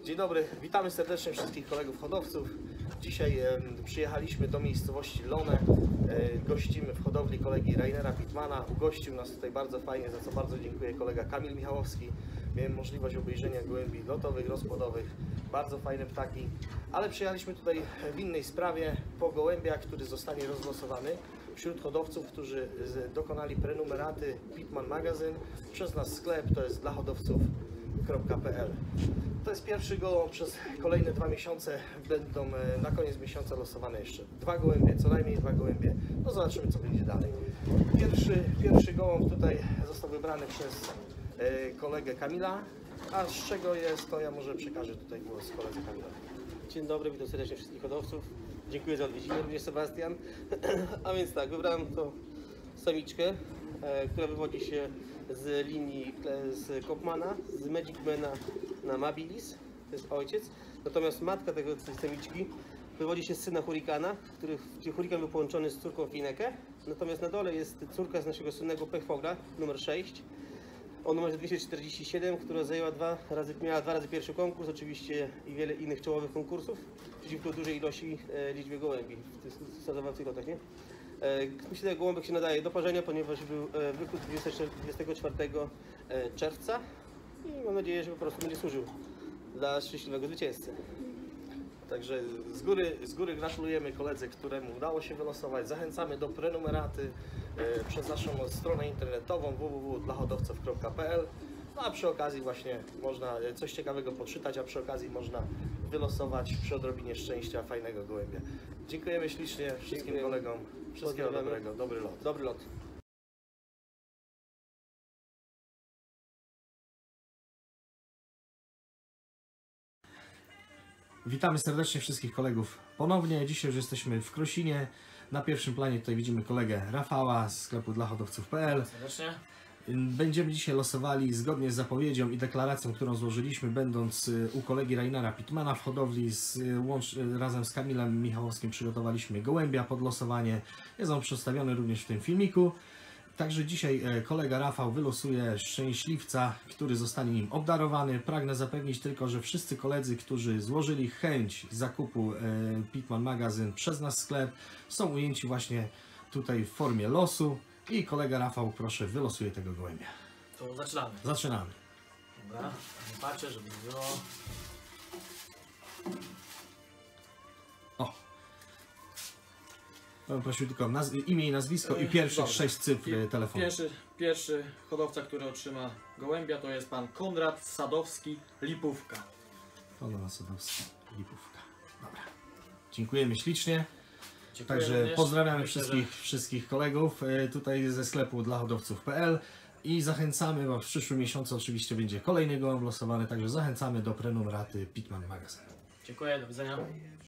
Dzień dobry, witamy serdecznie wszystkich kolegów hodowców. Dzisiaj przyjechaliśmy do miejscowości Lone. Gościmy w hodowli kolegi Rainera Pittmana. Ugościł nas tutaj bardzo fajnie, za co bardzo dziękuję kolega Kamil Michałowski. Miałem możliwość obejrzenia gołębi lotowych, rozpłodowych. Bardzo fajne ptaki. Ale przyjechaliśmy tutaj w innej sprawie po gołębia, który zostanie rozlosowany wśród hodowców, którzy dokonali prenumeraty Pittman Magazyn przez nasz sklep, to jest dla hodowców.pl. To jest pierwszy gołąb, przez kolejne 2 miesiące będą na koniec miesiąca losowane jeszcze 2 gołębie, co najmniej 2 gołębie. No zobaczymy, co będzie dalej. Pierwszy gołąb tutaj został wybrany przez kolegę Kamila, a z czego jest, to ja może przekażę tutaj głos koledze Kamilowi. Dzień dobry, witam serdecznie wszystkich hodowców. Dziękuję za odwiedziny, również Sebastian. A więc tak, wybrałem to samiczkę, która wywodzi się z linii z Kopmana, z Magicmana na Mabilis, to jest ojciec. Natomiast matka tej samiczki wywodzi się z syna Hurikana, gdzie Hurikan był połączony z córką Finekę. Natomiast na dole jest córka z naszego słynnego Pechfogla, numer 6. O numerze 247, która miała 2 razy pierwszy konkurs, oczywiście i wiele innych czołowych konkursów przeciwko dużej ilości liczbie gołębi w tych startowacych lotach, nie? Myślę, że gołąbek się nadaje do parzenia, ponieważ był w wieku 24 czerwca i mam nadzieję, że po prostu będzie służył dla szczęśliwego zwycięzcy. Także z góry gratulujemy koledze, któremu udało się wylosować. Zachęcamy do prenumeraty przez naszą stronę internetową www.dlahodowców.pl. No a przy okazji właśnie można coś ciekawego poczytać, a przy okazji można wylosować przy odrobinie szczęścia fajnego gołębia. Dziękujemy ślicznie wszystkim kolegom. Wszystkiego dobrego, dobry lot. Dobry lot. Witamy serdecznie wszystkich kolegów ponownie. Dzisiaj już jesteśmy w Krosinie. Na pierwszym planie tutaj widzimy kolegę Rafała z sklepu dlahodowców.pl. Serdecznie. Będziemy dzisiaj losowali zgodnie z zapowiedzią i deklaracją, którą złożyliśmy, będąc u kolegi Rainera Pittmana w hodowli. Razem z Kamilem Michałowskim przygotowaliśmy gołębia pod losowanie. Jest on przedstawiony również w tym filmiku. Także dzisiaj kolega Rafał wylosuje szczęśliwca, który zostanie nim obdarowany. Pragnę zapewnić tylko, że wszyscy koledzy, którzy złożyli chęć zakupu Pittman Magazyn przez nasz sklep, są ujęci właśnie tutaj w formie losu. I kolega Rafał, proszę, wylosuje tego gołębia. To zaczynamy. Zaczynamy. Dobra, patrzę, żeby było. O! Ja bym prosił tylko imię i nazwisko i pierwszych Dobrze. 6 cyfr telefonu. Pierwszy hodowca, który otrzyma gołębia, to jest pan Konrad Sadowski, Lipówka. Konrad Sadowski, Lipówka. Dobra. Dziękujemy ślicznie. Dziękuję Także również. pozdrawiamy Myślę, wszystkich kolegów tutaj ze sklepu dla hodowców.pl i zachęcamy, bo w przyszłym miesiącu oczywiście będzie kolejny gołąb losowany, także zachęcamy do prenumeraty Pittman Magazyn. Dziękuję, do widzenia.